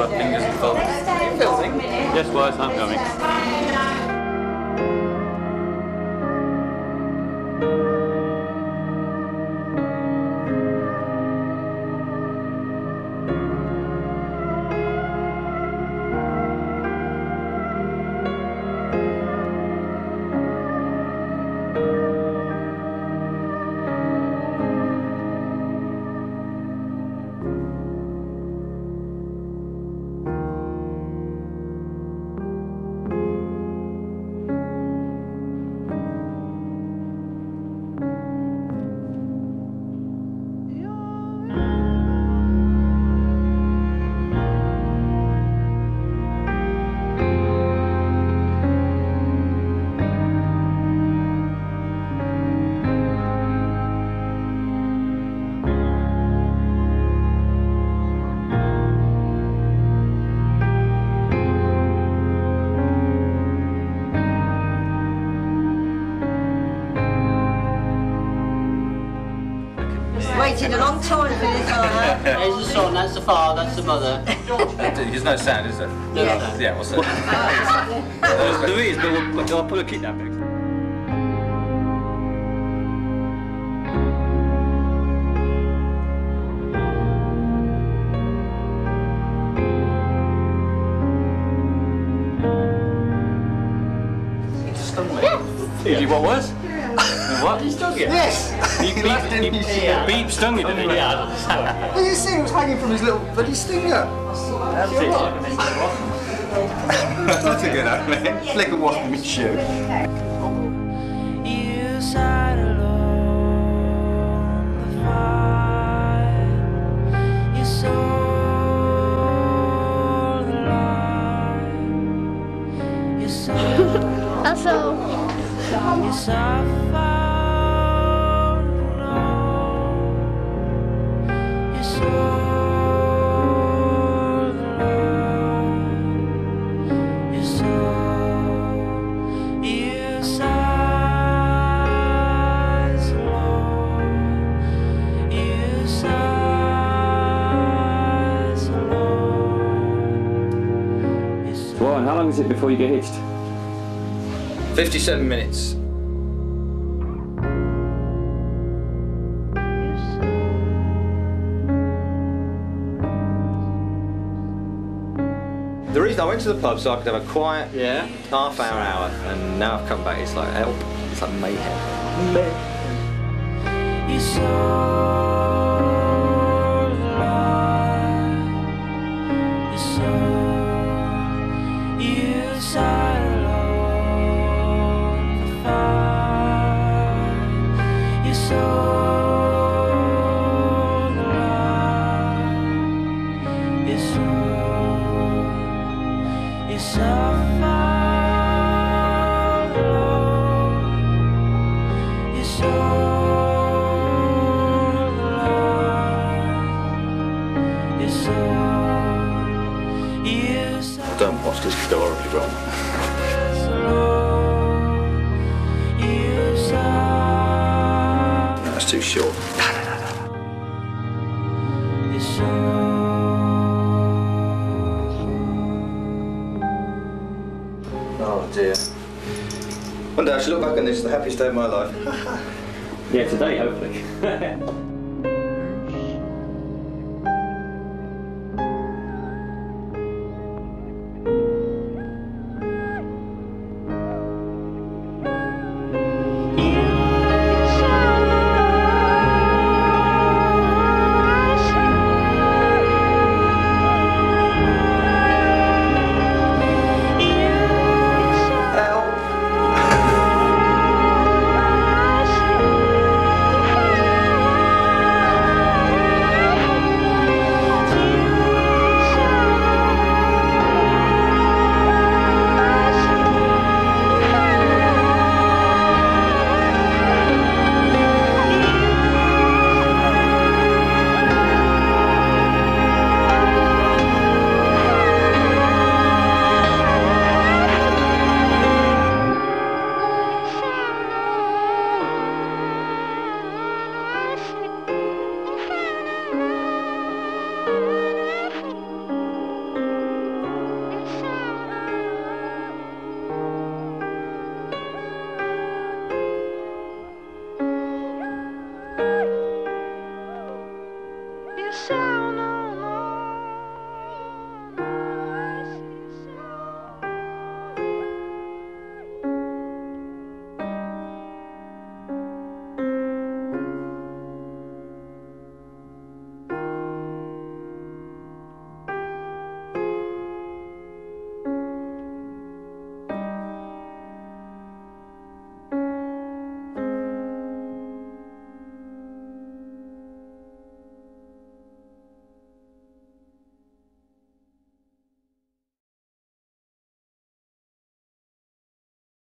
my fingers and thumbs. Are you filming? Yes, boys, I'm going. Waited a long time for this, aren't I? There's the son, that's the father, that's the mother. There's no sound, is there? No. Yeah, what's that? There is, but I'll put a kidnap next. You just stung me. Did you what was? What? You stung you? Yes! He beep stung you, didn't he? Yeah. Well, you see, it was hanging from his little bloody stinger. That's it. That's a good one, man. Flick a wasp in my shoe. You sat alone, the fire, you saw the light, you saw you suffered, no, you saw the light, you saw, you sighed alone, you sighed alone, you sighed. Well, and how long is it before you get hitched? 57 minutes. The reason I went to the pub so I could have a quiet half hour, and now I've come back, it's like help. It's like mayhem. You saw the light, you saw, you sat alone, the fire, you saw the light, you saw, you suffered alone, you saw. Don't watch this because they're horribly wrong. That's too short. Oh dear. One day I should look back on this as the happiest day of my life. Yeah, today, hopefully.